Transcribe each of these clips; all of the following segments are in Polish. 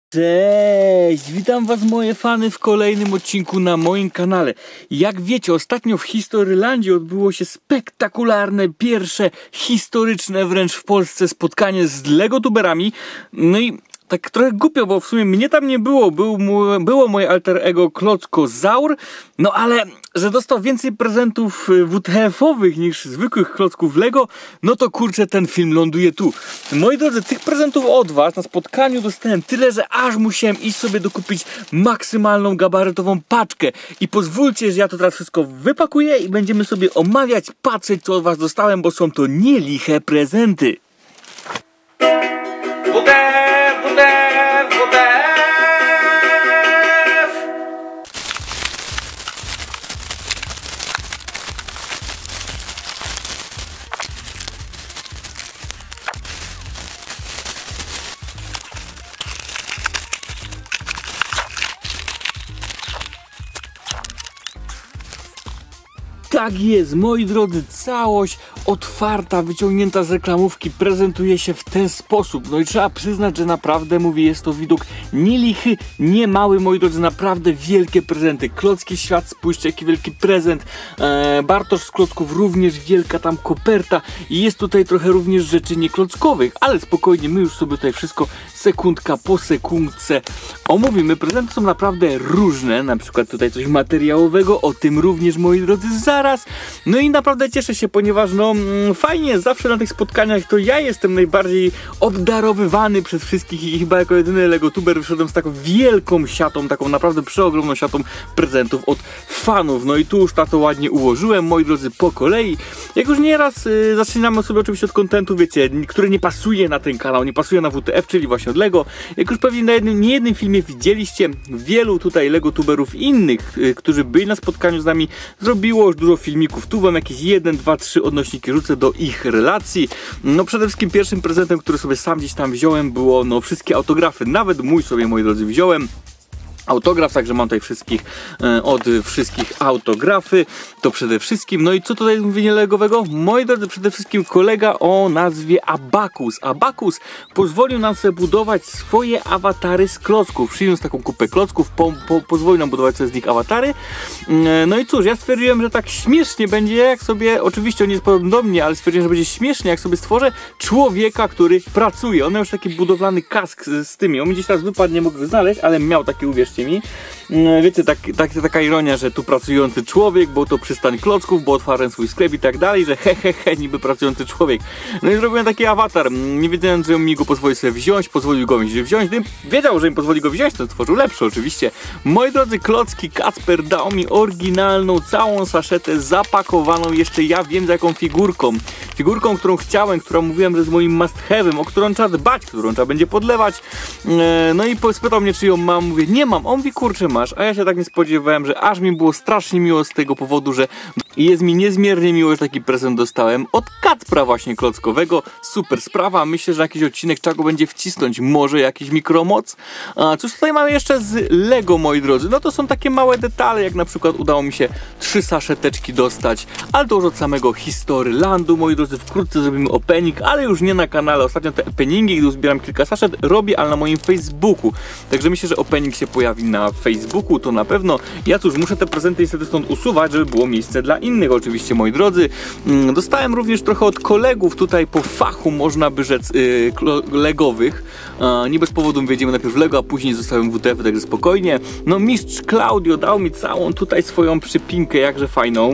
Cześć! Witam was moje fany w kolejnym odcinku na moim kanale. Jak wiecie, ostatnio w Historylandii odbyło się spektakularne, pierwsze, historyczne wręcz w Polsce spotkanie z legotuberami. No i tak trochę głupio, bo w sumie mnie tam nie było, było moje alter ego Klockozaur, no ale że dostał więcej prezentów WTF-owych niż zwykłych klocków Lego, no to kurczę, ten film ląduje tu. Moi drodzy, tych prezentów od was na spotkaniu dostałem tyle, że aż musiałem iść sobie dokupić maksymalną gabarytową paczkę. I pozwólcie, że ja to teraz wszystko wypakuję i będziemy sobie omawiać, patrzeć co od was dostałem, bo są to nieliche prezenty. Tak jest, moi drodzy, całość otwarta, wyciągnięta z reklamówki prezentuje się w ten sposób. No i trzeba przyznać, że naprawdę, mówię, jest to widok nielichy, nie mały, moi drodzy, naprawdę wielkie prezenty. Klocki Świat, spójrzcie, jaki wielki prezent. Bartosz z Klocków, również wielka tam koperta i jest tutaj trochę również rzeczy nieklockowych, ale spokojnie, my już sobie tutaj wszystko sekundka po sekundce omówimy. Prezenty są naprawdę różne, na przykład tutaj coś materiałowego, o tym również, moi drodzy, zaraz. No i naprawdę cieszę się, ponieważ no fajnie, zawsze na tych spotkaniach to ja jestem najbardziej obdarowywany przez wszystkich i chyba jako jedyny legotuber wyszedłem z taką wielką siatą, taką naprawdę przeogromną siatą prezentów od fanów. No i tu już to ładnie ułożyłem, moi drodzy, po kolei. Jak już nieraz zaczynamy sobie oczywiście od kontentu, wiecie, który nie pasuje na ten kanał, nie pasuje na WTF, czyli właśnie od Lego. Jak już pewnie na niejednym filmie widzieliście, wielu tutaj legotuberów innych, którzy byli na spotkaniu z nami, zrobiło już dużo filmików. Tu wam jakieś 1, 2, 3 odnośniki rzucę do ich relacji. No przede wszystkim pierwszym prezentem, który sobie sam gdzieś tam wziąłem, było no wszystkie autografy. Nawet mój sobie, moi drodzy, wziąłem autograf, także mam tutaj wszystkich, od wszystkich autografy, to przede wszystkim. No i co tutaj mówienie legowego? Moi drodzy, przede wszystkim kolega o nazwie Abakus. Abakus pozwolił nam sobie budować swoje awatary z klocków. Przyniósł taką kupę klocków, pozwolił nam budować sobie z nich awatary. No i cóż, ja stwierdziłem, że tak śmiesznie będzie, jak sobie, oczywiście on jest podobny do mnie, ale stwierdziłem, że będzie śmiesznie, jak sobie stworzę człowieka, który pracuje. On miał już taki budowlany kask z tymi. On mi gdzieś teraz wypadł, nie mogę znaleźć, ale miał taki, uwierzcie mi. Wiecie, taka ironia, że tu pracujący człowiek, bo to przystań klocków, bo otwarłem swój sklep i tak dalej, że niby pracujący człowiek. No i zrobiłem taki awatar, nie wiedząc, że mi go pozwoli sobie wziąć, pozwolił go wziąć, gdybym wiedział, że mi pozwoli go wziąć, to stworzył lepszy oczywiście. Moi drodzy, klocki Kacper dał mi oryginalną, całą saszetę zapakowaną, jeszcze ja wiem z jaką figurką, którą chciałem, którą mówiłem, że jest moim must have'em, o którą trzeba dbać, którą trzeba będzie podlewać. No i spytał mnie, czy ją mam, mówię, nie mam. On mówi, kurczę, masz, a ja się tak nie spodziewałem, że aż mi było strasznie miło z tego powodu, że jest mi niezmiernie miło, że taki prezent dostałem od Kacpra właśnie klockowego. Super sprawa, myślę, że jakiś odcinek trzeba go będzie wcisnąć, może jakiś mikromoc. Cóż tutaj mamy jeszcze z Lego, moi drodzy? No to są takie małe detale, jak na przykład udało mi się 3 saszeteczki dostać, ale to już od samego Historylandu, moi drodzy, wkrótce zrobimy opening, ale już nie na kanale. Ostatnio te openingi, gdy zbieram kilka saszetów, robię, ale na moim Facebooku, także myślę, że opening się pojawi na Facebooku, to na pewno. Ja cóż, muszę te prezenty niestety stąd usuwać, żeby było miejsce dla innych oczywiście, moi drodzy. Dostałem również trochę od kolegów tutaj po fachu, można by rzec, legowych. Nie bez powodu wiedziemy najpierw Lego, a później zostałem WTF, także spokojnie. No mistrz Claudio dał mi całą tutaj swoją przypinkę, jakże fajną.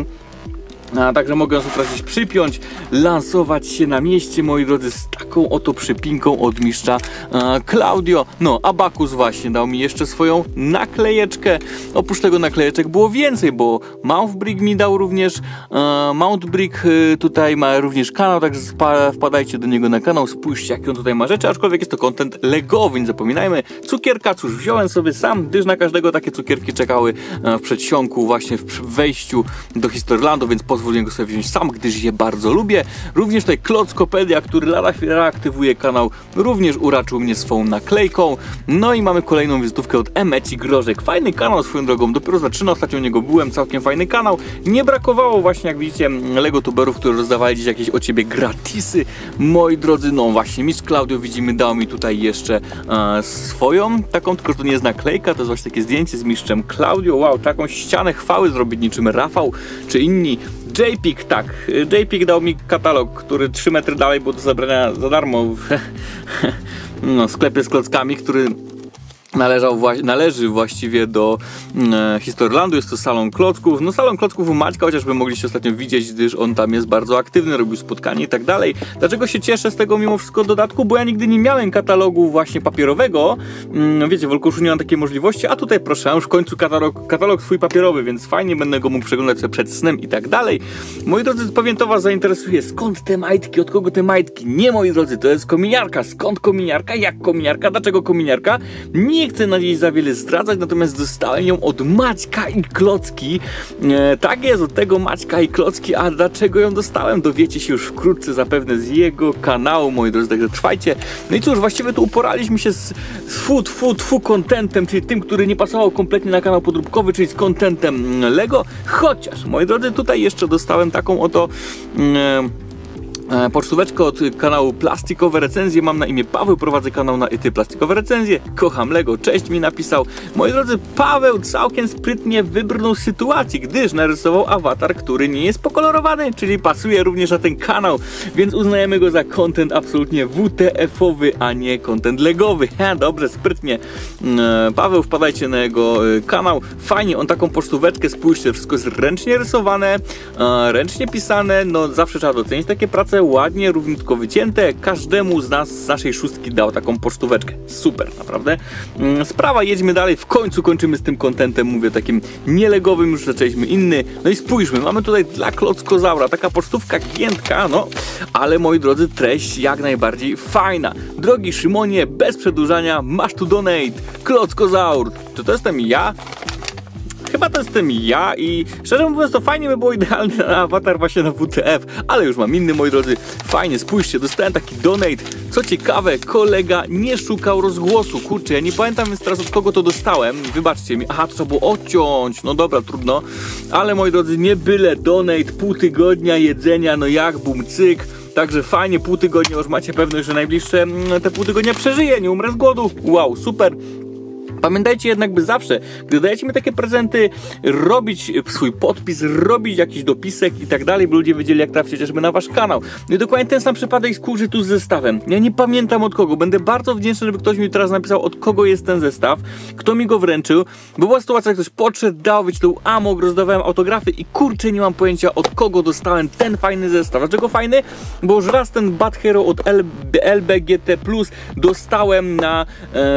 Także mogę ją teraz gdzieś przypiąć, lansować się na mieście, moi drodzy, z taką oto przypinką od mistrza Claudio. No, Abakus właśnie dał mi jeszcze swoją naklejeczkę. Oprócz tego naklejeczek było więcej, bo Mountbrick mi dał również, Mountbrick tutaj ma również kanał, także wpadajcie do niego na kanał, spójrzcie jakie on tutaj ma rzeczy, aczkolwiek jest to content legowy, nie zapominajmy. Cukierka, cóż, wziąłem sobie sam, gdyż na każdego takie cukierki czekały w przedsionku, właśnie w wejściu do Historylandu, więc pozwoliłem pozwoliłem go sobie wziąć sam, gdyż je bardzo lubię. Również tutaj Klockopedia, który lada chwilę reaktywuje kanał, również uraczył mnie swoją naklejką. No i mamy kolejną wizytówkę od Emeci Grożek. Fajny kanał swoją drogą, dopiero zaczyna, ostatnio u niego byłem, całkiem fajny kanał. Nie brakowało właśnie, jak widzicie, Lego tuberów, którzy rozdawali dziś jakieś od ciebie gratisy. Moi drodzy, no właśnie, Miss Claudio, widzimy, dał mi tutaj jeszcze swoją taką, tylko że to nie jest naklejka, to jest właśnie takie zdjęcie z mistrzem Claudio. Wow, taką ścianę chwały zrobić niczym Rafał czy inni. JPEG, tak, JPEG dał mi katalog, który 3 metry dalej był do zabrania za darmo w sklepie z klockami, który należy właściwie do Historylandu. Jest to salon klocków. No salon klocków u Maćka, chociażby mogliście ostatnio widzieć, gdyż on tam jest bardzo aktywny, robił spotkanie i tak dalej. Dlaczego się cieszę z tego mimo wszystko dodatku? Bo ja nigdy nie miałem katalogu właśnie papierowego. Wiecie, w Olkuszu nie mam takiej możliwości, a tutaj proszę, już w końcu katalog swój papierowy, więc fajnie będę go mógł przeglądać sobie przed snem i tak dalej. Moi drodzy, pewien to was zainteresuje. Skąd te majtki? Od kogo te majtki? Nie, moi drodzy, to jest kominiarka. Skąd kominiarka? Jak kominiarka? Dlaczego kominiarka? Nie chcę na niej za wiele zdradzać, natomiast dostałem ją od Maćka i Klocki. Tak jest, od tego Maćka i Klocki, a dlaczego ją dostałem? Dowiecie się już wkrótce zapewne z jego kanału, moi drodzy, także trwajcie. No i cóż, właściwie tu uporaliśmy się z contentem, czyli tym, który nie pasował kompletnie na kanał podróbkowy, czyli z contentem Lego, chociaż, moi drodzy, tutaj jeszcze dostałem taką oto pocztóweczkę od kanału Plastikowe Recenzje. Mam na imię Paweł, prowadzę kanał na Ty Plastikowe Recenzje. Kocham Lego, cześć mi napisał. Moi drodzy, Paweł całkiem sprytnie wybrnął z sytuacji, gdyż narysował awatar, który nie jest pokolorowany, czyli pasuje również na ten kanał, więc uznajemy go za content absolutnie WTF-owy, a nie content legowy. Dobrze, sprytnie. Paweł, wpadajcie na jego kanał. Fajnie, on taką pocztóweczkę, spójrzcie, wszystko jest ręcznie rysowane, ręcznie pisane, no zawsze trzeba docenić takie prace, ładnie, równiutko wycięte. Każdemu z nas, z naszej szóstki dał taką pocztóweczkę. Super, naprawdę. Sprawa, jedźmy dalej. W końcu kończymy z tym kontentem, mówię, takim nielegowym, już zaczęliśmy inny. No i spójrzmy, mamy tutaj dla Klockozaura taka pocztówka giętka, no, ale moi drodzy, treść jak najbardziej fajna. Drogi Szymonie, bez przedłużania, masz tu donate. Klockozaur. Czy to jestem ja? Chyba to jestem ja i szczerze mówiąc to fajnie by było idealny na awatar właśnie na WTF, ale już mam inny, moi drodzy. Fajnie, spójrzcie, dostałem taki donate. Co ciekawe, kolega nie szukał rozgłosu. Kurczę, ja nie pamiętam więc teraz od kogo to dostałem. Wybaczcie mi. Aha, to trzeba było odciąć. No dobra, trudno. Ale moi drodzy, nie byle donate, pół tygodnia jedzenia, no jak bum cyk. Także fajnie, pół tygodnia, już macie pewność, że najbliższe te pół tygodnia przeżyję, nie umrę z głodu. Wow, super. Pamiętajcie jednak, by zawsze, gdy dajecie mi takie prezenty, robić swój podpis, robić jakiś dopisek i tak dalej, by ludzie wiedzieli, jak trafić chociażby na wasz kanał. No i dokładnie ten sam przypadek skurzy tu z zestawem. Ja nie pamiętam od kogo. Będę bardzo wdzięczny, żeby ktoś mi teraz napisał, od kogo jest ten zestaw, kto mi go wręczył, bo była sytuacja, jak ktoś podszedł, dał, wyczytał amok, rozdawałem autografy i kurczę, nie mam pojęcia, od kogo dostałem ten fajny zestaw. Dlaczego fajny? Bo już raz ten Bad Hero od LBGT Plus dostałem na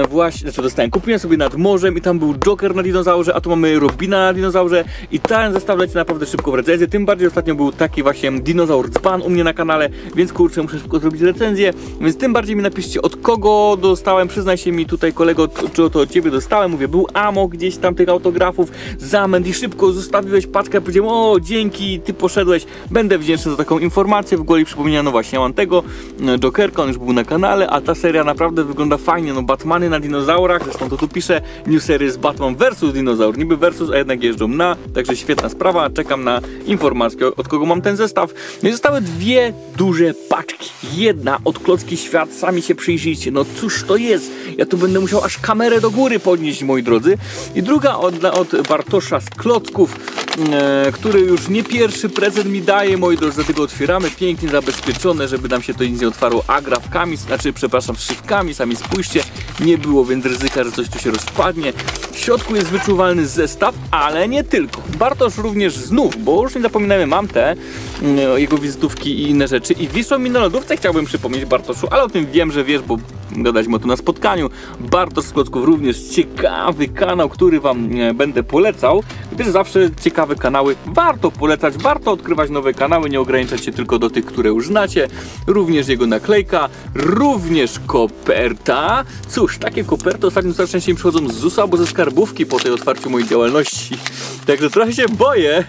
kupiłem sobie nad morzem i tam był Joker na dinozaurze, a tu mamy Robina na dinozaurze i ten zestaw leci naprawdę szybko w recenzję, tym bardziej ostatnio był taki właśnie dinozaur dzban u mnie na kanale, więc kurczę, muszę szybko zrobić recenzję, więc tym bardziej mi napiszcie, od kogo dostałem, przyznaj się mi tutaj kolego, czy to od ciebie dostałem, mówię, był amok gdzieś tam tych autografów, zamęt i szybko zostawiłeś paczkę, powiedziałem, o dzięki, ty poszedłeś, będę wdzięczny za taką informację, w głowie przypomnienia, no właśnie, ja mam tego Jokerka, on już był na kanale, a ta seria naprawdę wygląda fajnie, no Batmany na dinozaurach, zresztą to tu pisze, New Series Batman vs Dinozaur, niby versus, a jednak jeżdżą na, także świetna sprawa, czekam na informację, od kogo mam ten zestaw. No i zostały dwie duże paczki, jedna od Klocki Świat, sami się przyjrzyjcie, no cóż to jest, ja tu będę musiał aż kamerę do góry podnieść, moi drodzy, i druga od Bartosza z Klocków, który już nie pierwszy prezent mi daje, moi drodzy, dlatego otwieramy, pięknie zabezpieczone, żeby nam się to nic nie otwarło agrafkami, szywkami, sami spójrzcie, nie było więc ryzyka, że coś tu się rozpadnie. W środku jest wyczuwalny zestaw, ale nie tylko. Bartosz również znów, bo już nie zapominamy, mam te jego wizytówki i inne rzeczy i wiszą mi na lodówce, chciałbym przypomnieć Bartoszu, ale o tym wiem, że wiesz, bo gadaliśmy o tym na spotkaniu. Bartosz z Klocków również ciekawy kanał, który wam będę polecał, gdyż zawsze ciekawe kanały warto polecać, warto odkrywać nowe kanały, nie ograniczać się tylko do tych, które już znacie. Również jego naklejka, również koperta. Cóż, takie koperty ostatnio coraz częściej przychodzą z ZUS-u albo ze skarbówki po tej otwarciu mojej działalności. Także trochę się boję,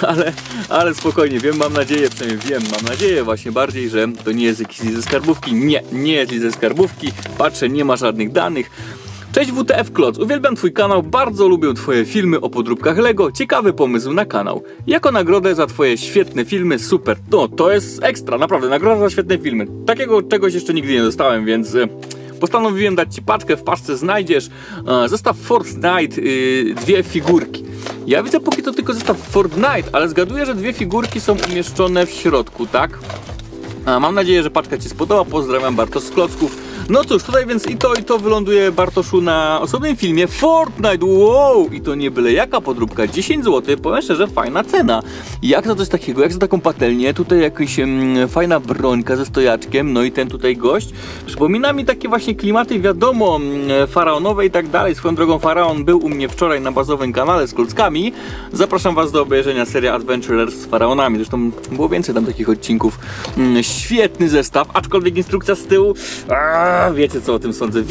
ale spokojnie, wiem, mam nadzieję, przynajmniej wiem, mam nadzieję właśnie bardziej, że to nie jest jakiś list ze skarbówki. Nie jest list ze skarbówki. Patrzę, nie ma żadnych danych. Cześć WTF Kloc, uwielbiam twój kanał, bardzo lubię twoje filmy o podróbkach Lego, ciekawy pomysł na kanał. Jako nagrodę za twoje świetne filmy, super, no to jest ekstra, naprawdę, nagroda za świetne filmy. Takiego czegoś jeszcze nigdy nie dostałem, więc postanowiłem dać ci paczkę, w paczce znajdziesz zestaw Fortnite, dwie figurki. Ja widzę póki to tylko zestaw Fortnite, ale zgaduję, że dwie figurki są umieszczone w środku, tak? Mam nadzieję, że paczka ci spodoba, pozdrawiam, Bartosz z Klocków. No cóż, tutaj więc i to wyląduje, Bartoszu, na osobnym filmie Fortnite, wow! I to nie byle jaka podróbka, 10 zł, powiem szczerze, fajna cena. Jak za coś takiego, jak za taką patelnię, tutaj jakaś fajna brońka ze stojaczkiem, no i ten tutaj gość. Przypomina mi takie właśnie klimaty, wiadomo, faraonowe i tak dalej. Swoją drogą, Faraon był u mnie wczoraj na bazowym kanale z klockami. Zapraszam was do obejrzenia serii Adventurers z faraonami, zresztą było więcej tam takich odcinków. Świetny zestaw, aczkolwiek instrukcja z tyłu, wiecie co o tym sądzę,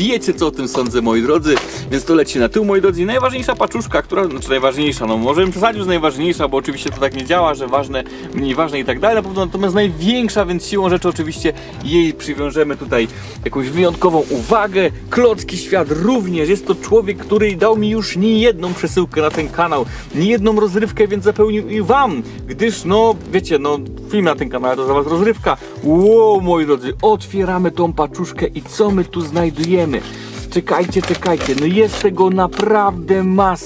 moi drodzy, więc to leci na tył, moi drodzy. I najważniejsza paczuszka, która, znaczy najważniejsza, no może bym przesadził z najważniejsza, bo oczywiście to tak nie działa, że ważne, mniej ważne i tak dalej, na pewno, natomiast największa, więc siłą rzeczy oczywiście jej przywiążemy tutaj jakąś wyjątkową uwagę. Klocki Świat również, jest to człowiek, który dał mi już niejedną przesyłkę na ten kanał, niejedną rozrywkę, więc zapełnił i wam, gdyż no, wiecie, no film na tym kanale to za was rozrywka. Wow, moi drodzy, otwieramy tą paczuszkę i co my tu znajdujemy? Czekajcie, no jest tego naprawdę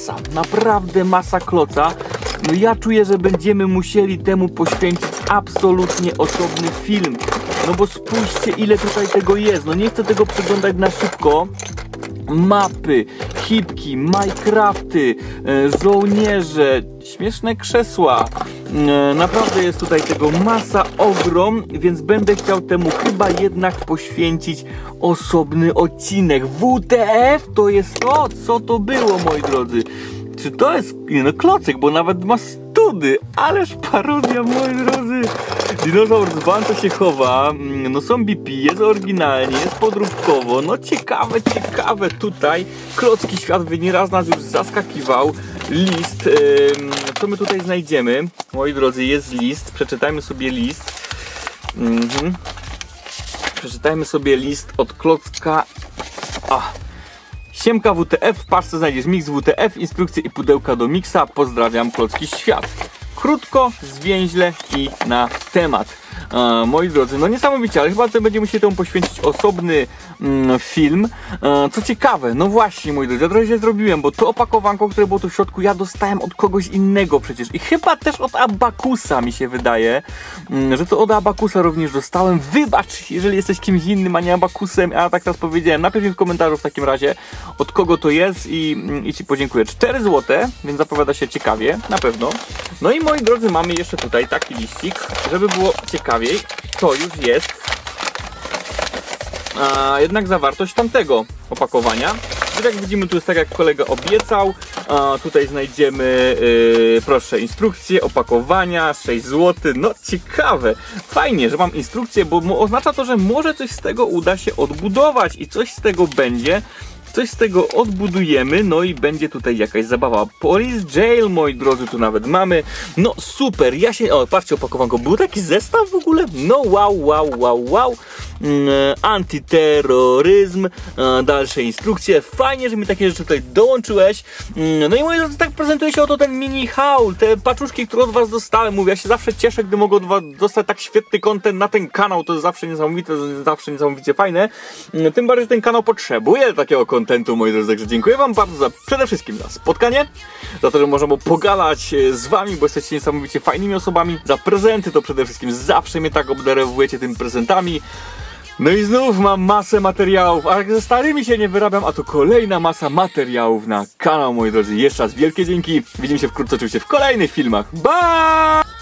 masa kloca. No ja czuję, że będziemy musieli temu poświęcić absolutnie osobny film. No bo spójrzcie, ile tutaj tego jest, no nie chcę tego przeglądać na szybko. Mapy, hipki, Minecrafty, żołnierze, śmieszne krzesła. Naprawdę jest tutaj tego masa, ogrom, więc będę chciał temu chyba jednak poświęcić osobny odcinek. WTF to jest to, co to było, moi drodzy. Czy to jest, nie no, klocek, bo nawet ma study, ależ parodia, moi drodzy. Dinozaur Dzban to się chowa, no są BP, jest oryginalnie, jest podróbkowo, no ciekawe tutaj. Klocki Świat nieraz nas już zaskakiwał. List, co my tutaj znajdziemy? Moi drodzy, jest list, przeczytajmy sobie list. Przeczytajmy sobie list od Klocka. Siemka WTF, w paczce znajdziesz mix WTF, instrukcje i pudełka do miksa. Pozdrawiam, Klocki Świat. Krótko, zwięźle i na temat. Moi drodzy, no niesamowicie, ale chyba będziemy musieli temu poświęcić osobny film. Co ciekawe, no właśnie, moi drodzy, ja trochę się zrobiłem, bo to opakowanko, które było tu w środku, ja dostałem od kogoś innego przecież i chyba też od Abakusa, mi się wydaje, że to od Abakusa również dostałem. Wybacz, jeżeli jesteś kimś innym, a nie Abakusem, a tak teraz powiedziałem. Napisz mi w komentarzu w takim razie, od kogo to jest i ci podziękuję. 4 zł, więc zapowiada się ciekawie, na pewno. No i moi drodzy, mamy jeszcze tutaj taki liścik, żeby było ciekawiej. To już jest jednak zawartość tamtego opakowania. Jak widzimy, tu jest tak jak kolega obiecał. Tutaj znajdziemy, proszę, instrukcje, opakowania, 6 zł. No ciekawe, fajnie, że mam instrukcję, bo oznacza to, że może coś z tego uda się odbudować i coś z tego będzie. Coś z tego odbudujemy, no i będzie tutaj jakaś zabawa. Police Jail, moi drodzy, tu nawet mamy. No super, o, patrzcie, opakowanko, był taki zestaw w ogóle? No wow. Antyterroryzm, dalsze instrukcje. Fajnie, że mi takie rzeczy tutaj dołączyłeś. No i moi drodzy, tak prezentuje się oto ten mini haul, te paczuszki, które od was dostałem. Mówię, ja się zawsze cieszę, gdy mogę od was dostać tak świetny content na ten kanał. To jest zawsze niesamowite, zawsze niesamowicie fajne. Tym bardziej, że ten kanał potrzebuje takiego kontentu, moi drodzy. Także dziękuję wam bardzo przede wszystkim za spotkanie, za to, że możemy pogadać z wami, bo jesteście niesamowicie fajnymi osobami. Za prezenty to przede wszystkim zawsze mnie tak obdarowujecie tymi prezentami. No i znów mam masę materiałów, a jak ze starymi się nie wyrabiam, a to kolejna masa materiałów na kanał, moi drodzy. Jeszcze raz wielkie dzięki. Widzimy się wkrótce oczywiście w kolejnych filmach. Bye!